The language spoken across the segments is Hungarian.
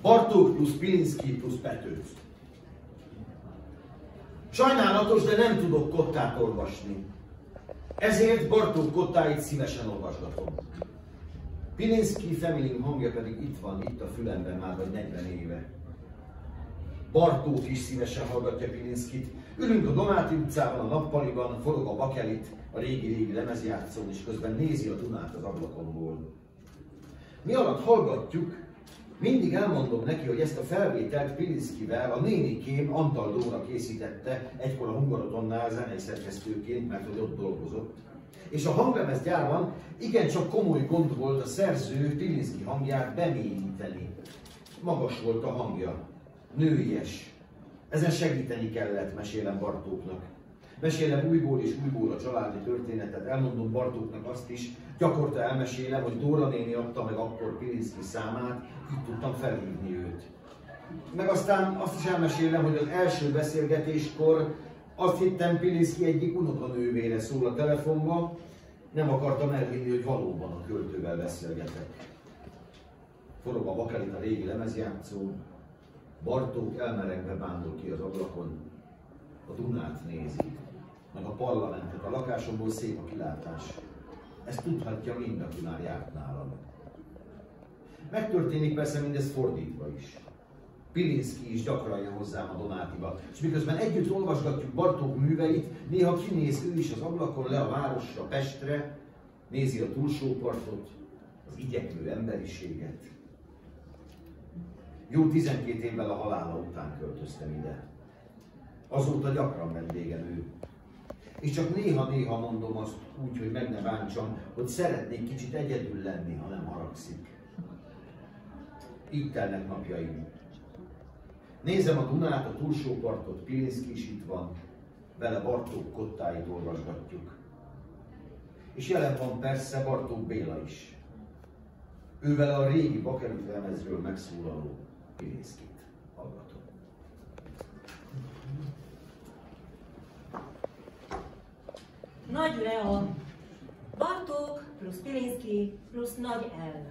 Bartók plusz Pilinszky plusz Petőfi. Sajnálatos, de nem tudok Kottát olvasni. Ezért Bartók Kottáit szívesen olvasgatom. Pilinszky feminin hangja pedig itt van, itt a fülemben már vagy 40 éve. Bartók is szívesen hallgatja Pilinszkyt. Ülünk a Donáti utcában, a nappaliban, forog a bakelit, a régi lemezjátszón, és közben nézi a Dunát az ablakomból. Mi alatt hallgatjuk, mindig elmondom neki, hogy ezt a felvételt Pilinszkyvel a nénikém Antal Dóra készítette, egykor a Hungarotonynál zenei szerkesztőként, mert hogy ott dolgozott. És a hanglemezgyárban igencsak komoly gond volt a szerző Pilinszky hangját bemélyíteni. Magas volt a hangja, nőies. Ezen segíteni kellett, mesélem Bartóknak. Mesélem újból és újból a családi történetet, elmondom Bartóknak azt is, gyakorta elmesélem, hogy Dóra néni adta meg akkor Pilinszky számát, így tudtam felhívni őt. Meg aztán azt is elmesélem, hogy az első beszélgetéskor azt hittem Pilinszky egyik unokanővére szól a telefonba, nem akartam elhinni, hogy valóban a költővel beszélgetek. Forog a bakelit a régi lemezjátszón, Bartók elmerengve bámul ki az ablakon, a Dunát nézi, meg a parlamentet, a lakásomból szép a kilátás. Ezt tudhatja mind, aki már járt nálam. Megtörténik persze mindez fordítva is. Pilinszky is gyakran jön hozzám a Donátiba, és miközben együtt olvasgatjuk Bartók műveit, néha kinéz ő is az ablakon le a városra, Pestre, nézi a túlsó partot, az igyekvő emberiséget. Jó 12 évvel a halála után költöztem ide. Azóta gyakran vendégem ő. És csak néha-néha mondom azt úgy, hogy meg ne bántsam, hogy szeretnék kicsit egyedül lenni, ha nem haragszik. Így telnek napjaim. Nézem a Dunát, a túlsó partot, Pilinszky is itt van, vele Bartók Kottáit olvasgatjuk. És jelen van persze Bartók Béla is. Ővele a régi bakelit lemezről megszólaló Pilinszkyt hallgatom. Nagy Leon, Bartók plusz Pilinszky plusz Nagy L.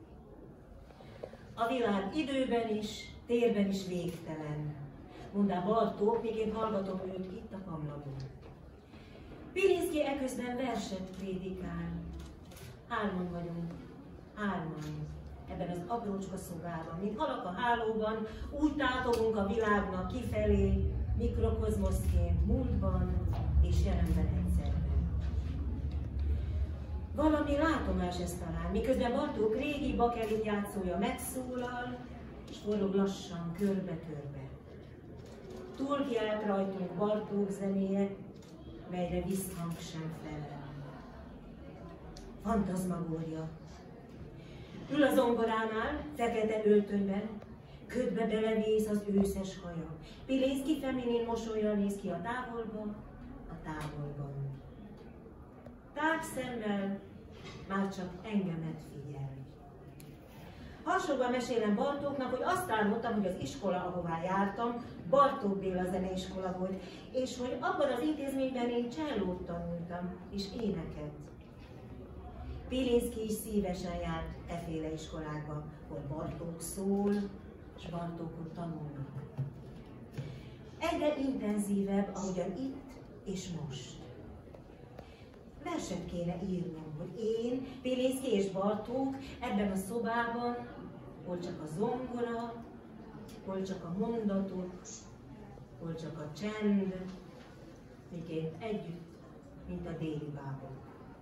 A világ időben is, térben is végtelen. Mondá Bartók, miként hallgatom őt itt a kamradon. Pilinszky eközben verset prédikál. Hárman vagyunk, hárman. Ebben az aprócska szobában, mint halak a hálóban, úgy tátogunk a világnak kifelé, mikrokozmoszként múltban és jelenben egyszerben. Valami látomás ez talán, miközben Bartók régi bakelit játszója megszólal, és forog lassan körbe-körbe. Túlkiált rajtunk Bartók zenéje, melyre visszhang sem felel. Fantazmagória. Ül a zongoránál, fekete öltönyben, ködbe belevész az őszes haja. Pilinszky feminin mosollyal néz ki a távolban, a távolban. Tág szemmel már csak engemet figyel. Hasonlóan mesélem Bartóknak, hogy azt álmodtam, hogy az iskola, ahová jártam, Bartók Béla zeneiskola volt, és hogy abban az intézményben én csellót tanultam, és éneket. Pilinszky is szívesen járt efféle iskolákba, hol Bartók szól, és Bartókot tanulnak. Egyre intenzívebb, ahogyan itt és most. Verset kéne írnom, hogy én, Pilinszky és Bartók ebben a szobában, hol csak a zongora, hol csak a mondatok, hol csak a csend, miként együtt, mint a déli bábok.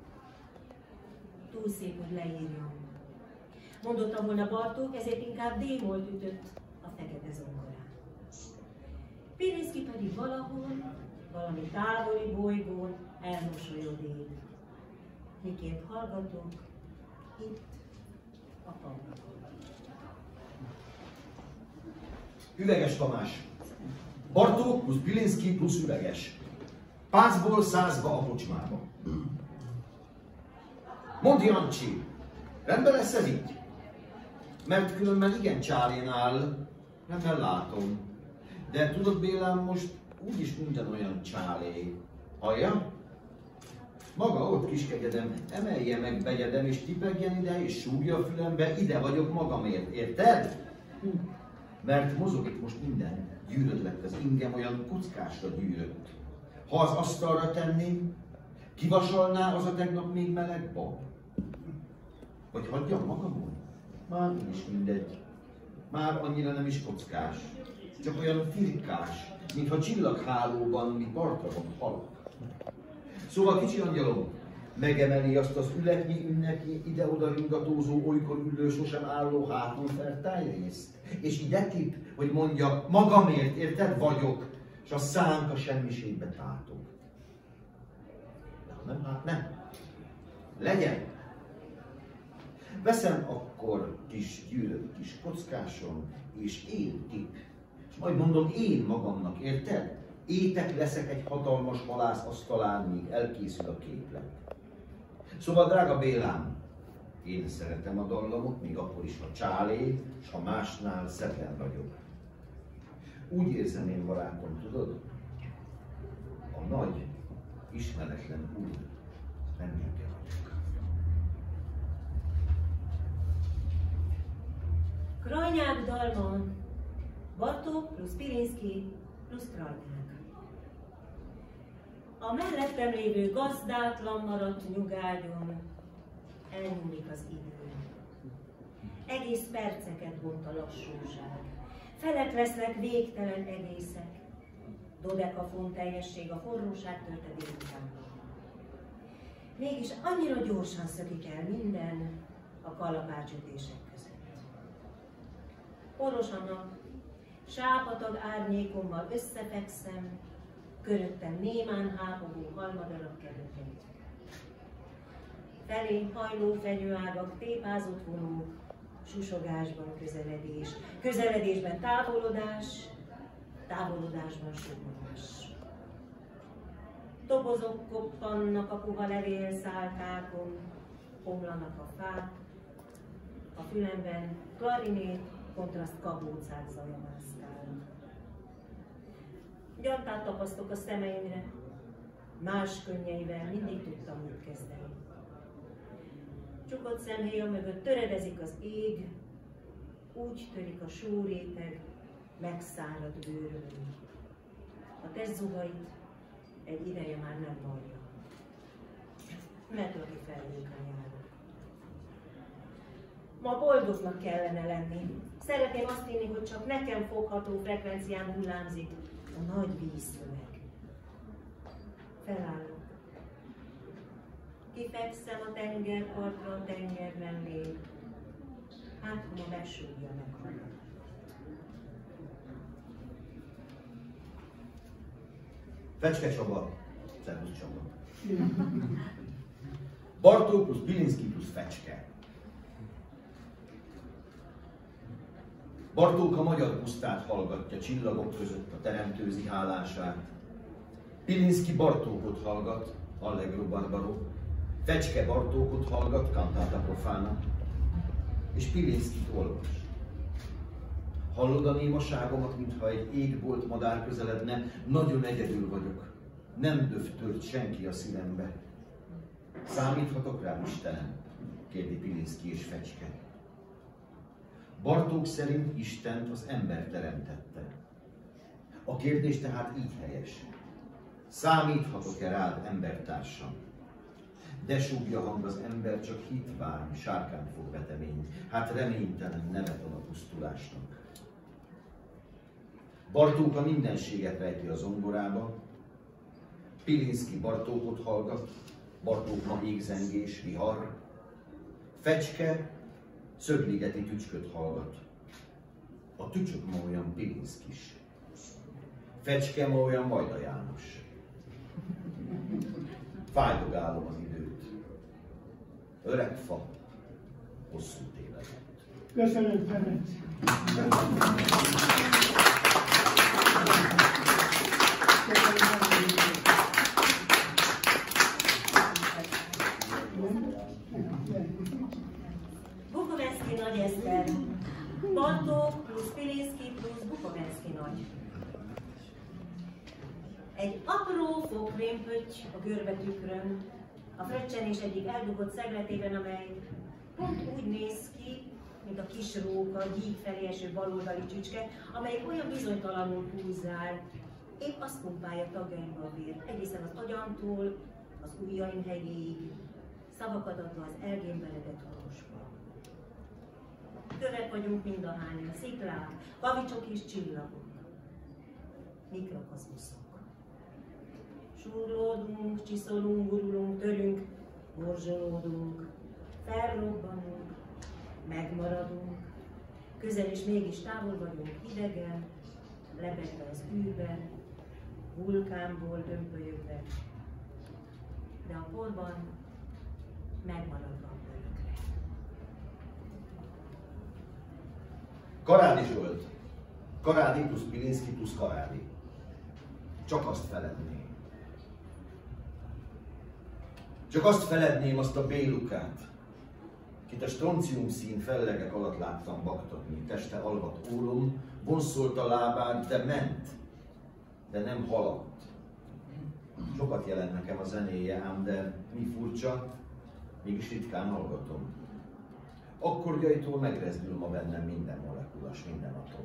Túl szép, hogy leírjam. Mondottam volna Bartók, ezért inkább D-molt ütött a fekete zongorán. Pilinszky pedig valahol, valami távoli bolygón elmosolyodik. Miként hallgatok, itt a kamradon. Üveges Tamás. Bartók plusz Pilinszky plusz Üveges. Pászból 100-ba a kocsmába. Mondd, Jancsi, rendben lesz ez így? Mert különben igen csálén áll, nem látom. De tudod, Bélám, most úgyis minden olyan csálé. Hallja? Maga ott kiskegyedem, emelje meg begyedem, és tipegjen ide, és súgja a fülembe, ide vagyok magamért, érted? Mert mozog itt most minden, gyűröd lett az ingem, olyan kockásra gyűrött. Ha az asztalra tenném, kivasalná az a tegnap még meleg bab? Vagy hagyjam magamon? Már is mindegy. Már annyira nem is kockás, csak olyan firkás, mintha csillaghálóban mi partra van halak. Szóval kicsi angyalom, megemeli azt az ületnyi, ünnepnyi, ide-oda ringatózó, olykor ülő, sosem álló háton fertájrészt. És ide tip, hogy mondja, magamért, érted, vagyok, és a szánk a semmiségbe tátog. Nem, hát nem. Legyen. Veszem akkor kis gyűrött kis kockásom, és én tip. És majd mondom én magamnak, érted? Étek leszek egy hatalmas halász asztalán, míg elkészül a képlet. Szóval, drága Bélám, én szeretem a dallamot, még akkor is, ha csálé, s ha másnál szebben vagyok. Úgy érzem én, barátom, tudod? A nagy, ismeretlen úr nem gyenge vagyok. Krajnyák dalma, Bartók plusz Pilinszky plusz Krajnyák. A mellettem lévő gazdátlan maradt nyugágyon elmúlik az idő. Egész perceket bont a lassúság. Felek lesznek végtelen egészek. Dodekafon teljesség a forróság törte délután. Mégis annyira gyorsan szökik el minden a kalapácsütések között. Poros a nap, sápatag árnyékommal összefekszem, köröttem némán hábogó halmadarak kerülként. Felém hajló fenyőágak, tépázott vonók, susogásban közeledés, közeledésben távolodás, távolodásban sugolás. Dobozok koppannak a puha levélszálkákon, omlanak a fák, a fülemben klarinét, kontraszt kabócák zajamászkálnak. Gyantát tapasztok a szemeimre, más könnyeivel mindig tudtam mit kezdeni. Csukott szemhéja mögött töredezik az ég, úgy törik a sóréteg, megszáradt bőrön. A testzugait egy ideje már nem vallja. Metlaki felhőkre járok. Ma boldognak kellene lenni. Szeretném azt hinni, hogy csak nekem fogható frekvencián hullámzik a nagy víztömeg. Felállok. Kifekszem a tengerpartra a tenger mellé. Hát, ma besúgja meg magam. Fecske Csaba, szervusz Csaba. Bartók plusz Pilinszky plusz Fecske. Bartók a magyar pusztát hallgatja, csillagok között a teremtőzi hálását. Pilinszky Bartókot hallgat, Allegro Barbaro. Fecske Bartókot hallgat, Cantata Profana. És Pilinszkyt olvas. Hallod a némaságomat, mintha egy égbolt madár közeledne? Nagyon egyedül vagyok. Nem döftört senki a szívembe. Számíthatok rám, Istenem? Kérdi Pilinszky és Fecske. Bartók szerint Istent az ember teremtette. A kérdés tehát így helyes. Számíthatok-e rád, embertársam? De súgja hang az ember, csak hitvány, sárkány fog vetemény. Hát reménytelen nevet ad a pusztulásnak. Bartók a mindenséget rejti a zongorába. Pilinszky Bartókot hallgat, Bartók ma égzengés, vihar. Fecske szögligeti tücsköt hallgat. A tücsök ma olyan Pilinszkys. Fecske ma olyan Vajda János. Fájdogálom az időt. Öreg fa, hosszú tévedett. Köszönöm, Ferenc! Bukovensky Nagy Eszter. Bartók plusz Pilinszky plusz Bukovensky Nagy. Egy apró fokrémpötty a görbetükrön, a fröccsenés egyik eldugott szegletében, amely pont úgy néz ki, mint a kis róka, gyík felé eső baloldali csücske, amelyik olyan bizonytalanul húzzál, épp azt pumpálja tagjaimba a vért, egészen az agyamtól, az ujjaim hegyéig, szavakat adva az elgémberedett harosba. Kövek vagyunk mindahányan, sziklák, kavicsok és csillagok, mikrokozmoszok. Súrlódunk, csiszolunk, gurulunk, törünk, morzsolódunk, felrobbanunk, megmaradunk, közel és mégis távol vagyunk, idegen, lebegve az űrben, vulkánból dömpölyögve, de a porban megmaradva örökre. Karádi Zsolt. Karádi plusz Pilinszky plusz Karádi. Csak azt feledném. Csak azt feledném, azt a Bélukát, kit a stroncium szín fellegek alatt láttam baktatni, teste alvat ólom, vonszolta lábát, de ment, de nem haladt. Sokat jelent nekem a zenéje, ám de mi furcsa, mégis ritkán hallgatom. Akkordjaitól megrezdül ma bennem minden molekulas, minden atom.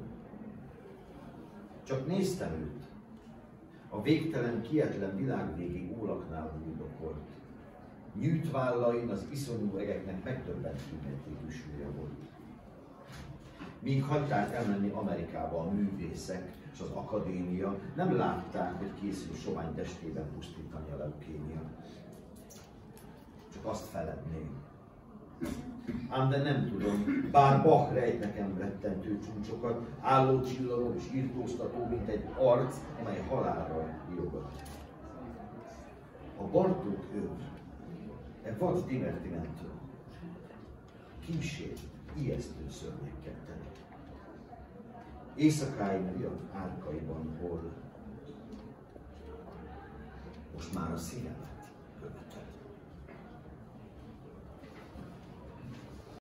Csak néztem őt, a végtelen, kietlen világvégi ólaknál húdokolt. Nyűjt vállain az iszonyú egeknek megdöbbentő mértékű súlya volt. Míg hagyták elmenni Amerikába a művészek és az akadémia, nem látták, hogy készül sovány testében pusztítani a leukémia. Csak azt feledném. Ám de nem tudom, bár Bach rejt nekem rettentő csúcsokat, álló csillagok és írtóztató, mint egy arc, amely halálra jogat. A Bartók öv, vad divertimento, kísér, ijesztő szörnyekkel teli. Éjszakáim riadt árkaiban hol, most már a szívemet követeli.